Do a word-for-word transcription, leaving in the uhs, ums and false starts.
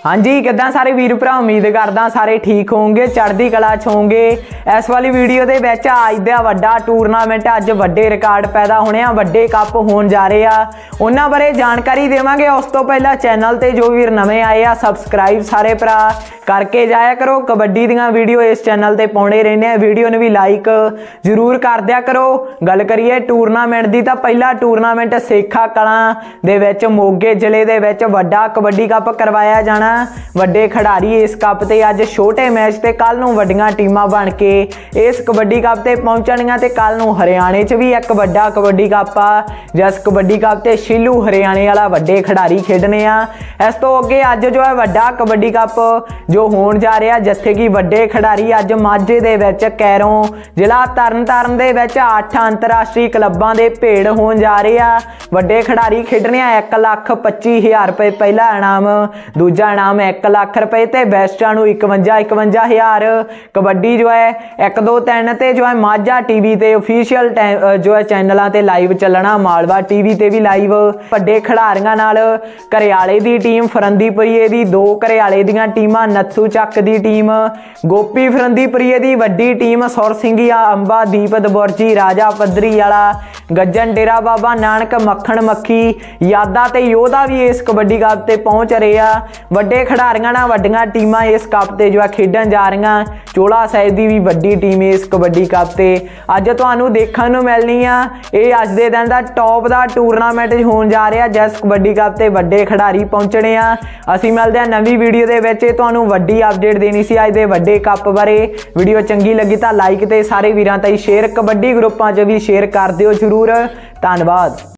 हाँ जी किदा सारे वीर भरा उम्मीद करदा सारे ठीक होंगे चढ़दी कला च होंगे। इस वाली वीडियो दे विच अज दा वड्डा टूरनामेंट अज वड्डे रिकॉर्ड पैदा होने आ वड्डे कप होण जा रहे आ उन्हां बारे जानकारी देवांगे। उस तो पहला चैनल ते जो वीर नवे आए आ सबसक्राइब सारे भरा करके जाया करो। कबड्डी दीयां वीडियो इस चैनल ते पाउंदे रहने आ वीडियो नूं भी लाइक जरूर कर दिया करो। गल करिए टूरनामेंट दी तां पहला टूरनामेंट सेखा कलां दे विच मोगे जिले दे विच वड्डा कबड्डी कप करवाया जाना। वड्डे खिडारी इस कप ते अज छोटे मैच ते कल नूं वड्डियां टीमां बन के इस कबड्डी कप ते पहुंचणगीआं ते कल नूं हरियाणे च भी एक वड्डा कबड्डी कप आ जिस कबड्डी कप ते शिलू हरियाणे वाला वड्डे खिडारी खेडने आ। इस तो अगे अज जो है वड्डा कबड्डी कप जो होण जा रहा जिथे कि वड्डे खिडारी अज माझे दे विच कैरों जिला तरन तारण दे विच अठ अंतरराष्ट्रीय क्लबां दे भेड़ होण जा रहे आ। वड्डे खिडारी खेडने एक लख पच्ची हज़ार रुपए पहला इनाम दूजा इनाम एक लाख रुपए ते बेस्टां नूं इकवंजा इकवंजा हज़ार। कबड्डी जो है एक दो तीन ते जो है माझा टीवी ते ऑफिशियल जो है चैनलों ते लाइव चलना मालवा टीवी ते भी लाइव। वड्डे खिडारियां नाल घरियाले दी टीम फरंदीपुरीए दी दो घरियाले दीयां टीमां नत्थू चक दी टीम गोपी फरंदीपुरीए दी वड्डी टीम सुर सिंघिया अंबा दीप दबुरजी राजा पद्धरी वाला गज्जन डेरा बाबा नानक मक्खण मक्खी यादा ते योधा भी इस कबड्डी कप ते पहुंच रहे आ। वड्डे खिडारियां नाल वड्डियां टीमां इस कप ते जो है खेडन जा रहीआं। चोला साहिब दी भी वड्डी टीम इस कबड्डी कप ते अज तुहानूं देखण नूं मिलनी आ। ये अज दे दिन दा टॉप दा टूरनामेंट होण जा रहा जिस कबड्डी कप ते वड्डे खिडारी पहुंचने आ। असीं मिलदे आ नवीं वीडियो दे विच तुहानूं वड्डी अपडेट देनी सी अज दे वड्डे कप बारे। वीडियो चंगी लगी तां लाइक ते सारे वीरां ताईं शेयर कबड्डी ग्रुपां च भी शेयर कर दिओ जरूर। धन्नवाद।